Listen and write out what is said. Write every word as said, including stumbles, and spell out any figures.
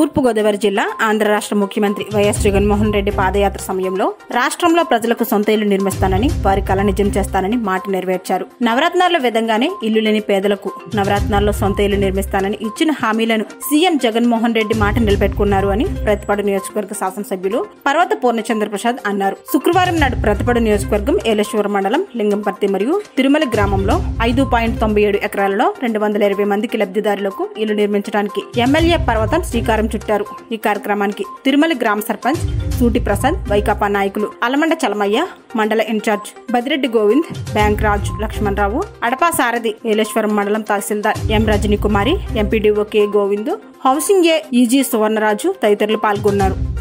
తూర్పు గోదావరి జిల్లా ఆంధ్ర రాష్ట్ర ముఖ్యమంత్రి వైఎస్ జగన్మోహన్ రెడ్డి పాదయాత్ర సమయంలో రాష్ట్రంలో ప్రజలకు సొంత ఇల్లు నిర్మిస్తానని వారి కల నిజం చేస్తానని మాట నెరవేర్చారు. నవరత్నాల్లో విధంగానే ఇల్లు లేని పేదలకు నవరత్నాల్లో సొంత ఇల్లు నిర్మిస్తానని ఇచ్చిన హామీలను సీఎం జగన్మోహన్ రెడ్డి మాట నిలబెట్టుకున్నారు అని ప్రతిపాడు నియోజకవర్గ శాసనసభ్యులు పర్వత పూర్ణచంద్ర ప్రసాద్ అన్నారు. శుక్రవారం నాడు ప్రతిపాడు నియోజకవర్గం ఏలేశ్వరం మండలం లింగంపర్తి మరియు తిరుమల గ్రామంలో ఐదు పాయింట్ తొంభై ఏడు ఎకరాలలో రెండు వందల ఇరవై మందికి లబ్ధిదారులకు ఇల్లు నిర్మించడానికి ఎమ్మెల్యే పర్వతం శ్రీకారం చుట్టారు. ఈ కార్యక్రమానికి తిరుమల గ్రామ సర్పంచ్ సూటి ప్రసాద్, వైకాపా నాయకులు అలమండ చలమయ్య, మండల ఇన్ఛార్జ్ బదిరెడ్డి గోవింద్, బ్యాంక్ రాజ్ లక్ష్మణరావు, అడపా సారథి, ఏలేశ్వరం మండలం tahsildar M Rajani Kumari, MPDO K Govind, housing A E G Suvarnaraju తదితరులు పాల్గొన్నారు.